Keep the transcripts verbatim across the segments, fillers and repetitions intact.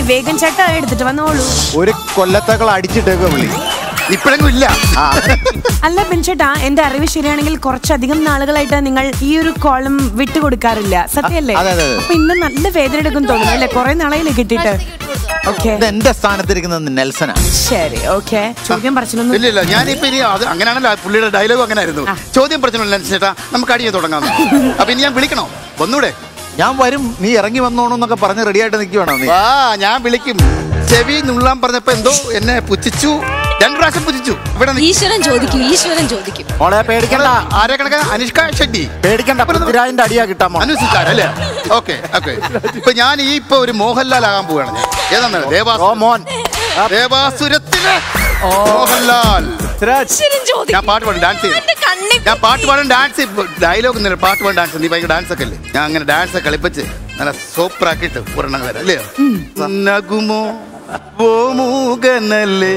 വേഗം ചേട്ടാ എടുത്തിട്ട് വന്നോളൂ. ഒരു കൊല്ലത്തേക്കൾ അടിച്ചിട്ടേക്ക് വിളി ഇപ്പഴെങ്കിലും ഇല്ല. അല്ല ബിൻചേട്ടാ, എന്റെ അറിവ് ശരിയാണെങ്കിൽ കുറച്ചധികം നാളുകളായിട്ട് നിങ്ങൾ ഈ ഒരു കോളം വിട്ടുകൊടുക്കാറില്ല, സത്യല്ലേ? അപ്പൊ ഇന്ന് നല്ല വേദന എടുക്കും തോന്നുന്നു അല്ലെ? കുറെ നാളായില്ലേ കിട്ടിയിട്ട്. എന്റെ സ്ഥാനത്തിരിക്കുന്നത് നെൽസനാ. ശരി, ഓക്കെ. ചോദ്യം പറച്ചിലൊന്നും ഇല്ല ഇല്ല, ഞാനിപ്പോ ഇനി അത് അങ്ങനെയാണല്ലോ, പുള്ളിയുടെ ഡയലോഗ് അങ്ങനെ ആയിരുന്നു. ചോദ്യം പറച്ചില്ല ചേട്ടാ, നമുക്ക് അടിയെ തുടങ്ങാം. അപ്പൊ ഇനി ഞാൻ വിളിക്കണോ? ഒന്നൂടെ ഞാൻ വരും, നീ ഇറങ്ങി വന്നോണെന്നൊക്കെ പറഞ്ഞ് റെഡി ആയിട്ട് നിൽക്കുവാണോ നീ? ആ ഞാൻ വിളിക്കും. ചെവി നുള്ളാൻ പറഞ്ഞപ്പോ എന്തോ എന്നെ പുച്ഛിച്ചു, രണ്ടു പ്രാവശ്യം പുച്ഛിച്ചു. ഇവിടെ ഈശ്വരൻ ചോദിക്കും, ഈശ്വരൻ ചോദിക്കും. മോളെ പേടിക്കണ്ട. ആരെ കണക്കാ? അനുഷ്ക ഷെട്ടി. പേടിക്കണ്ട, പൃഥ്വിരാജിന്റെ അടിയാ കിട്ടാൻ അനുസരിച്ചാരല്ലേ? Okay okay. ഇപ്പൊ ഞാൻ ഈ ഇപ്പൊ ഒരു മോഹൻലാൽ ആകാൻ പോവുകയാണ്. ഞാൻ ഏതാണ്? ദേവാസുരൻ. ദേവാസുരത്തിലെ മോഹൻലാൽ. ഞാൻ പാട്ട് പാടും, ഡാൻസ് ചെയ്യും. ഞാൻ പാട്ട് പാടും, ഡാൻസ് ഡയലോഗ് ഇല്ല, പാട്ട് പാടും, ഡാൻസ്. നീ ഭയങ്കര ഡാൻസ് ഒക്കെ അല്ലേ? ഞാൻ അങ്ങനെ ഡാൻസ് ഒക്കെ കളിപ്പിച്ച് നല്ല സൂപ്പറാക്കിയിട്ട് ഒരെണ്ണം വരാം അല്ലേ? നഗുമോ ഓ മൂകനല്ലേ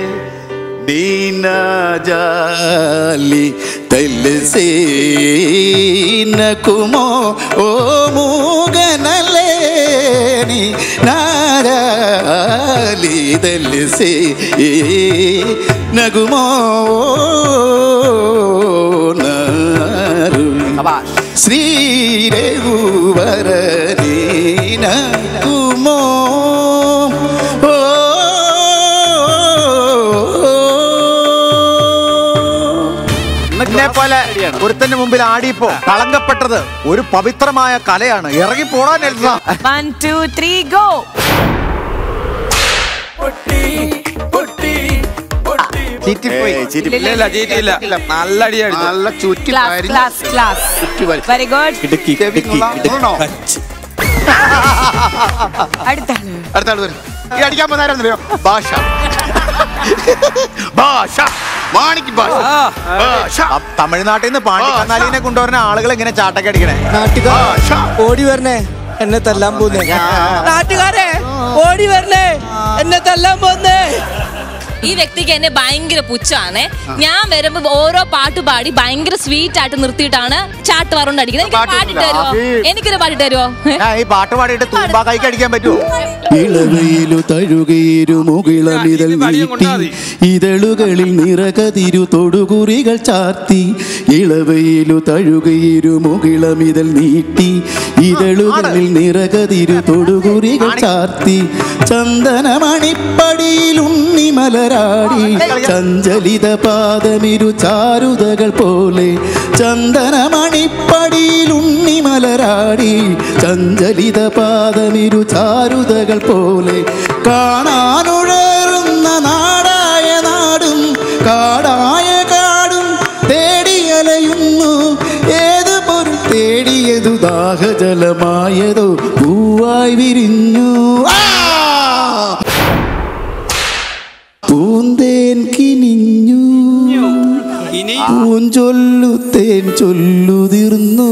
ദീനജാലി തൽസേ നകുമോ ഓ മൂകനല്ലേ നീ നാരാലി തൽസേ നകുമോ നാരു ശ്രീ രഘുവരനീ നകുമോ പോലെ ഒരുത്തന്റെ മുമ്പിൽ ആടിയപ്പോ കളങ്കപ്പെട്ടത് ഒരു പവിത്രമായ കലയാണ്. ഇറങ്ങി പോടാൻ നെൽസ. One, two, three, go. നല്ല അടിയാണ്. നല്ല ചുറ്റി വെരി ഗുഡ്. അടുത്ത അടുത്ത ആള് വരും. ഈ അടിക്കാൻ പോകുന്ന ഭാഷ ഭാഷ മാണിക്ക് ഭാഷ. തമിഴ്നാട്ടിൽ നിന്ന് പാണ്ടിക്കന്നാലിനെ കൊണ്ടുവരുന്ന ആളുകൾ ഇങ്ങനെ ചാട്ടൊക്കെ അടിക്കണേ. ഓടി വരണേ, എന്നെ തല്ലാൻ പോന്നേ. നാട്ടുകാരെ ഓടി വരണേ, എന്നെ തല്ലാൻ പോന്നേ. ഈ വ്യക്തിക്ക് എന്നെ ഭയങ്കര പുച്ഛാണ്. ഞാൻ വരുമ്പോ ഓരോ പാട്ട് പാടി ഭയങ്കര സ്വീറ്റ് ആയിട്ട് നിർത്തിയിട്ടാണ് ചാട്ട് വറുകൊണ്ട് അടിക്കുന്നത്. എനിക്ക് പാട്ടിട്ട് തരുമോ? എനിക്കൊരു പാട്ടിട്ട് തരുമോ? ഈ പാട്ട് പാടിയിട്ട് തൂമ്പാ കൈക്ക് അടിക്കാൻ പറ്റുമോ? ഇളവയിലു തഴുകയിരു മുകിളമിതൾ നീട്ടി ഇതളുകളിൽ നിറകതിരു തൊടുകുറികൾ ചാർത്തി. ഇളവയിലു തഴുകയിരു മുകിളമിതൾ നീട്ടി ഇതളുകളിൽ നിറകതിരു തൊടുകുറികൾ ചാർത്തി. ചന്ദനമണിപ്പടിയിൽ ഉണ്ണിമലരാടി ചഞ്ചലിത പാദമിരു ചാരുതകൾ പോലെ. ചന്ദനമണിപ്പടിയിൽ ഉണ്ണിമലരാടി ചഞ്ചലിത പാദമിരു ചാരുതകൾ പോലെ. കാണാനുഴറുന്ന നാടായ നാടും കാടായ കാടും തേടിയലയുന്നു. ഏത് പൊരുൾ തേടിയതു ദാഹജലമായതോ പൂവായി വിരിഞ്ഞു. പൂന്തേൻ കിനിഞ്ഞു പൂഞ്ചൊല്ലു തേൻ ചൊല്ലുതിർന്നു.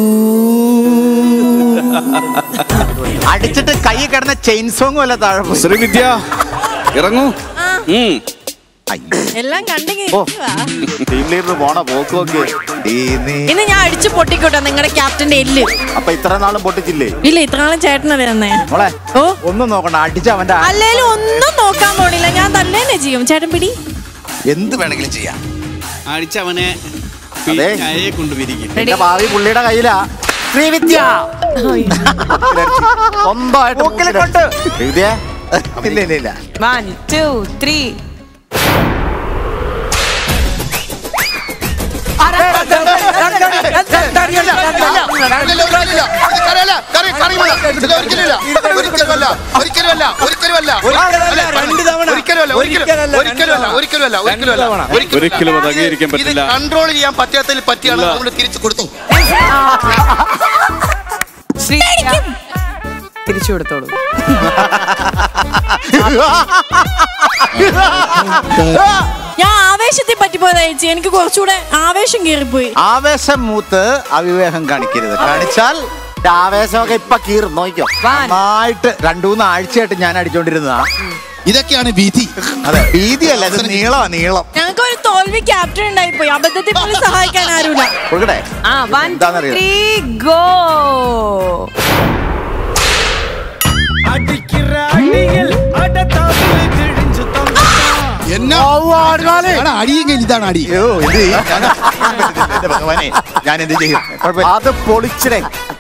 അടിച്ചിട്ട് കൈ കിടന്ന ചെയിൻ സോങ് വല്ല താഴെ ശ്രീവിദ്യ ഇറങ്ങൂ. എല്ലാം കണ്ടെങ്കിൽ പോണ പോക്ക് ഇന്ന് ഞാൻ അടിച്ചു പൊട്ടിക്കോട്ടെ നിങ്ങളുടെ ക്യാപ്റ്റന്റെ എല്ല്. അപ്പൊ ഇത്ര നാളും പൊട്ടിച്ചില്ലേ? ഇല്ല, ഇത്ര നാളും ചേട്ടനല്ലേ തന്നെ. മോളെ ഒന്നും നോക്കണ്ട, അടിച്ച അവന്റെ അല്ലേലും ഒന്നും നോക്കാൻ പോണില്ല, ഞാൻ തന്നെ ചെയ്യും. ചേട്ടൻ പിടി, എന്ത് വേണമെങ്കിലും ചെയ്യാം. അടിച്ചവനെ കൊണ്ടുവരിക്കും. എന്റെ ഭാവി പുള്ളിയുടെ കയ്യിലാ. ശ്രീവിദ്യ സ്വന്തമായിട്ട് ശ്രീവിദ്യ ഇല്ല ഇല്ല ഇല്ല. One, two, three. ഒരിക്കലും അത് അംഗീകരിക്കാൻ പറ്റില്ല. കൺട്രോൾ ചെയ്യാൻ പറ്റാത്തതിൽ പറ്റിയാണ് നമ്മൾ തിരിച്ചു കൊടുത്തു. തിരിച്ചു കൊടുത്തോളൂ. ഞാൻ ആവേശത്തെ പറ്റിപ്പോയതാ ചേച്ചി, എനിക്ക് കുറച്ചുകൂടെ ആവേശം കയറിപ്പോയി. ആവേശം മൂത്ത് അവിവേകം കാണിക്കരുത്. കാണിച്ചാൽ ആവേശമൊക്കെ ഇപ്പൊ കീറും. നോക്കിക്കോ, നന്നായിട്ട് രണ്ടു മൂന്ന് ആഴ്ചയായിട്ട് ഞാൻ അടിച്ചോണ്ടിരുന്നതാ. ഇതൊക്കെയാണ് ഭീതി. അതെ, ഭീതിയല്ല, ഇത് നീളമാ നീളം. ഞങ്ങൾക്ക് ഒരു തോൽവി ക്യാപ്റ്റൻ ഉണ്ടായിപ്പോയി, അബദ്ധത്തിൽ പോലും സഹായിക്കാൻ ആരുമില്ല. കൊടുക്കട്ടെ? ഗോ. അടിയെങ്കിൽ ഇതാണ് അടി. ഭഗവാനെ ഞാൻ എന്ത് ചെയ്യും? അത് പൊളിച്ചിടേ